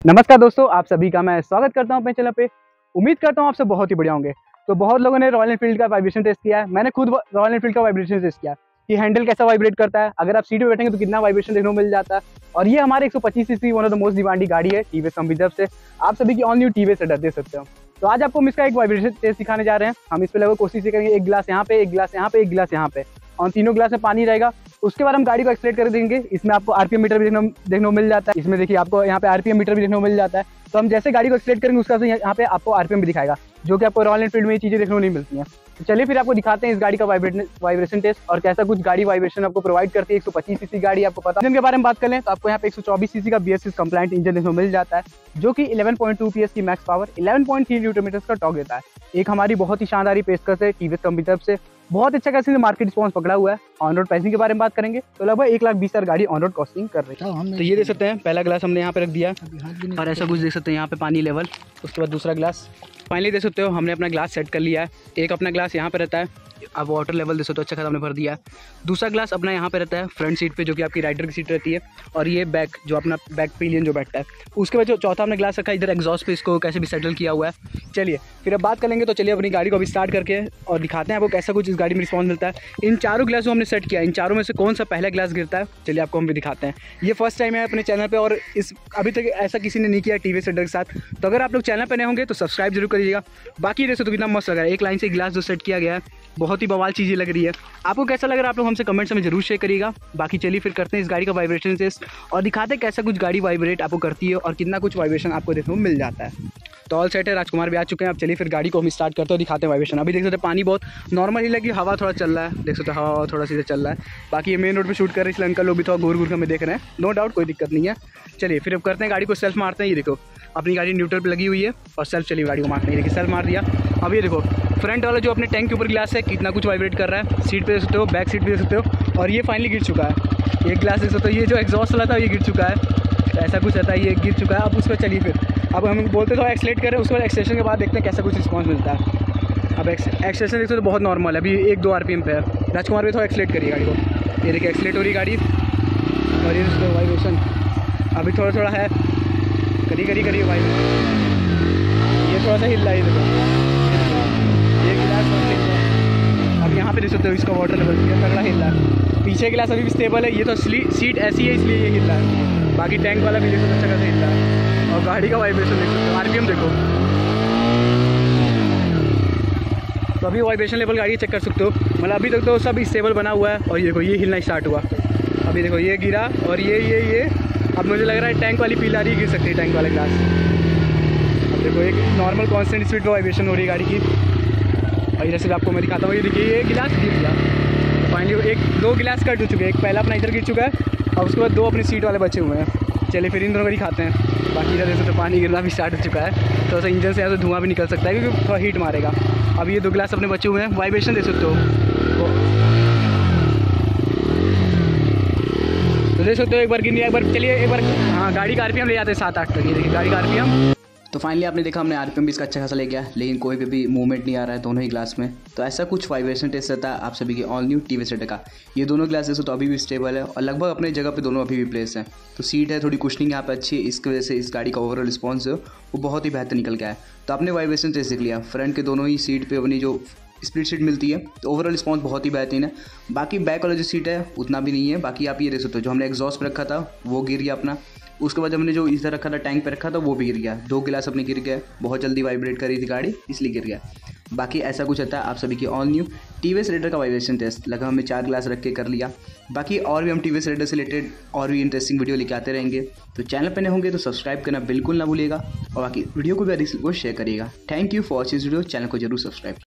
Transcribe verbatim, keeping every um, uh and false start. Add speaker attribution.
Speaker 1: नमस्कार दोस्तों, आप सभी का मैं स्वागत करता हूं अपने चैनल पे। उम्मीद करता हूं आप सब बहुत ही बढ़िया होंगे। तो बहुत लोगों ने रॉयल एनफील्ड का वाइब्रेशन टेस्ट किया है। मैंने खुद रॉयल एनफील्ड का वाइब्रेशन टेस्ट किया कि हैंडल कैसा वाइब्रेट करता है, अगर आप सीट पे बैठेंगे तो कितना वाइब्रेशन देखने को मिल जाता है। और ये हमारे एक सौ पच्चीस CC one of the most demanding गाड़ी है टीवीएस कंपनी तरफ से। आप सभी की ऑल न्यू टीवीएस रेडर दे सकते हो। तो आज आपको हम इसका एक वाइब्रेशन टेस्ट दिखाने जा रहे हैं। हम इस पे लगभग कोशिश करेंगे एक गिलास यहाँ पे, एक गिलास यहाँ पे, एक गिलास यहाँ पे, और तीनों गिलास में पानी रहेगा। उसके बाद हम गाड़ी को एक्सलेट कर देंगे। इसमें आपको आरपीएम मीटर भी देखने देखने को मिल जाता है। इसमें देखिए आपको यहाँ पे आरपीएम मीटर भी देखने को मिल जाता है। तो हम जैसे गाड़ी को एक्सलेट करेंगे उसका यहाँ पे आपको आरपीएम भी दिखाएगा, जो कि आपको रॉयल एनफील्ड में ये चीज़ें देखने को नहीं मिलती हैं। तो चलिए फिर आपको दिखाते हैं इस गाड़ी का वाइब्रेशन टेस्ट और कैसा कुछ गाड़ी वाइब्रेशन आपको प्रोवाइड करती है। एक सौ पच्चीस सीसी गाड़ी आपको पता है। इंजन के बारे में बात करें तो आपको यहाँ पे एक सौ चौबीस सीसी का बीएससी कंप्लायंट इंजन देखने को मिल जाता है, जो कि ग्यारह पॉइंट दो पीएस की मैक्स पावर, ग्यारह पॉइंट तीन न्यूटन मीटर का टॉर्क देता है। एक हमारी बहुत ही शानदार पेशकश है टीवीएस कंपनी तरफ से। बहुत अच्छा कैसे मार्केट रिस्पॉन्स पकड़ा हुआ है। ऑन रोड प्राइसिंग के बारे में बात करेंगे तो लगभग एक लाख बीस हजार गाड़ी ऑन रोड कॉस्टिंग कर रही है। तो ये देख सकते हैं, पहला ग्लास हमने यहाँ पे रख दिया और ऐसा कुछ देख सकते हैं यहाँ पे पानी लेवल। उसके बाद दूसरा ग्लास फाइनली देख सकते हो हमने अपना ग्लास सेट कर लिया है। एक अपना ग्लास यहाँ पे रहता है, अब वाटर लेवल देख सकते हो अच्छा खासा हमने भर दिया है। दूसरा ग्लास अपना यहाँ पे रहता है फ्रंट सीट पे, जो कि आपकी राइडर की सीट रहती है, और ये बैक जो अपना बैक पिलियन जो बैठता है। उसके बाद जो चौथा हमने ग्लास रखा है इधर एग्जॉस्ट पे, इसको कैसे भी सेटल किया हुआ है। चलिए फिर अब बात करेंगे। तो चलिए अपनी गाड़ी को अभी स्टार्ट करके और दिखाते हैं आपको कैसा कुछ इस गाड़ी में रिस्पॉन्स मिलता है। इन चारों ग्लास जो हमने सेट किया, इन चारों में से कौन सा पहला ग्लास गिरता है, चलिए आपको हम भी दिखाते हैं। ये फर्स्ट टाइम है अपने चैनल पे और इस अभी तक ऐसा किसी ने नहीं किया टीवीएस रेडर के साथ। तो अगर आप लोग चैनल पर नए होंगे तो सब्सक्राइब जरूर करिएगा। बाकी देखो तो कितना मस्त लग रहा है, एक लाइन से ग्लास जो सेट किया गया है, बहुत ही बवाल चीज़ें लग रही है। आपको कैसा लग रहा है आप लोग हमसे कमेंट्स में जरूर शेयर करिएगा। बाकी चलिए फिर करते हैं इस गाड़ी का वाइब्रेशन टेस्ट और दिखाते हैं कैसा कुछ गाड़ी वाइब्रेट आपको करती है और कितना कुछ वाइब्रेशन आपको देखने को मिल जाता है। तो ऑल सेट है, राजकुमार भी आ चुके हैं। अब चलिए फिर गाड़ी को हम स्टार्ट करते हैं और दिखाते हैं वाइब्रेशन। अभी देख सकते हैं पानी बहुत नॉर्मल ही लगी, हवा थोड़ा चल रहा है, देख सकते हैं हवा थोड़ा सीधे चल रहा है। बाकी ये मेन रोड पे शूट कर रहे हैं इसलिए अंकल लोग भी थोड़ा घूर घूर के हमें देख रहे हैं, नो डाउट कोई दिक्कत नहीं है। चलिए फिर अब करते हैं गाड़ी को सेल्फ मारते हैं। ये देखो अपनी गाड़ी न्यूट्रल पे लगी हुई है और सेल्फ चली गाड़ी को मारते हैं। देखिए सेल्फ मार दिया। अब ये देखो फ्रंट वाला जो अपने टैंक के ऊपर ग्लास है कितना कुछ वाइब्रेट कर रहा है। सीट पे देख सकते हो, बैक सीट पे देख सकते हो, और ये फाइनली गिर चुका है। एक ग्लास देख सकते हो, ये जो एग्जॉस्ट वाला था ये गिर चुका है। तो ऐसा कुछ रहता है, ये गिर चुका है। अब उस पर चलिए फिर अब हम बोलते थोड़ा एक्सलेट करें, उसके बाद एक्सलेशन के बाद देखते हैं कैसा कुछ रिस्पॉन्स मिलता है। अब एक्सलेशन देखते हो तो बहुत नॉर्मल है, अभी एक दो आरपीएम पे है। राजकुमार भी थोड़ा एक्सलेट करिए गाड़ी को। ये देखिए एक्सलेट हो रही गाड़ी और ये वाइब्रेशन अभी थोड़ा थोड़ा है, करी करी करी वाइब्रेशन। ये थोड़ा सा हिल रहा है, ये गिलास अब यहाँ पे देख सकते हो इसका वाटर लेवल तगड़ा हिल रहा है। पीछे गिलास अभी भी स्टेबल है, ये तो सीट ऐसी है इसलिए ये हिल रहा है। बाकी टैंक वाला भी देख सकते हो अच्छा खासा हिल रहा है। और गाड़ी का वाइब्रेशन देख सकते हो, आरपीएम देखो। तो अभी वाइब्रेशन लेवल गाड़ी चेक कर सकते हो, मतलब अभी तक तो सब स्टेबल बना हुआ है। और ये देखो ये हिलना स्टार्ट हुआ, अभी देखो ये गिरा और ये ये ये अब मुझे लग रहा है टैंक वाली पील आ रही गिर सकती है टैंक वाला ग्लास। अब देखो एक नॉर्मल कांस्टेंट स्पीड पर वाइब्रेशन हो रही है गाड़ी की। और जैसे आपको मैं दिखाता हूँ, ये देखिए ये गिलास गिर गया। तो फाइनली एक दो गिलास कट हो चुके हैं, एक पहला अपना इधर गिर चुका है और उसके बाद दो अपनी सीट वाले बचे हुए हैं। चलिए फिर इन दोनों को दिखाते हैं। बाकी इधर देखो तो पानी गिरना भी स्टार्ट हो चुका है, तो ऐसा इंजन से ऐसा धुआं भी निकल सकता है क्योंकि थोड़ा हीट मारेगा। अब ये दो गिलास अपने बचे हुए हैं, वाइब्रेशन देख सकते हो। तो देख सकते हो एक बार गिर एक बार। चलिए एक बार हाँ गाड़ी का आरपीएम ले जाते हैं सात आठ तक। ये देखिए गाड़ी का आरपीएम। तो फाइनली आपने देखा हमने आरपीएम भी इसका अच्छा खासा ले गया, लेकिन कोई भी मूवमेंट नहीं आ रहा है दोनों ही ग्लास में। तो ऐसा कुछ वाइब्रेशन टेस्ट रहता है आप सभी के ऑल न्यू टीवीएस रेडर का। ये दोनों ग्लासेस तो अभी भी स्टेबल है और लगभग अपने जगह पे दोनों अभी भी प्लेस है। तो सीट है थोड़ी कुशनिंग यहाँ पे अच्छी है, इसकी वजह से इस गाड़ी का ओवरऑल रिस्पॉन्स है वो बहुत ही बेहतर निकल गया है। तो आपने वाइब्रेशन टेस्ट देख लिया, फ्रंट के दोनों ही सीट पर अपनी जो स्प्लिट सीट मिलती है, तो ओवरऑल रिस्पॉन्स बहुत ही बेहतरीन है। बाकी बैक वाला जो सीट है उतना भी नहीं है। बाकी आप ये देख सकते हो जो हमने एग्जॉस्ट पे रखा था वो गिर गया अपना। उसके बाद हमने जो इधर रखा था टैंक पे रखा था वो भी गिर गया। दो गिलास अपने गिर गए, बहुत जल्दी वाइब्रेट कर रही थी गाड़ी इसलिए गिर गया। बाकी ऐसा कुछ रहता है आप सभी की ऑल न्यू टीवीएस रेडर का वाइब्रेशन टेस्ट। लगा हमें चार ग्लास रख के कर लिया। बाकी और भी हम टीवीएस रेडर से रिलेटेड और भी इंटरेस्टिंग वीडियो लेके आते रहेंगे। तो चैनल पर नए होंगे तो सब्सक्राइब करना बिल्कुल ना भूलिएगा और बाकी वीडियो को भी अधिक से शेयर करिएगा। Thank you for watching video, channel को जरूर सब्सक्राइब।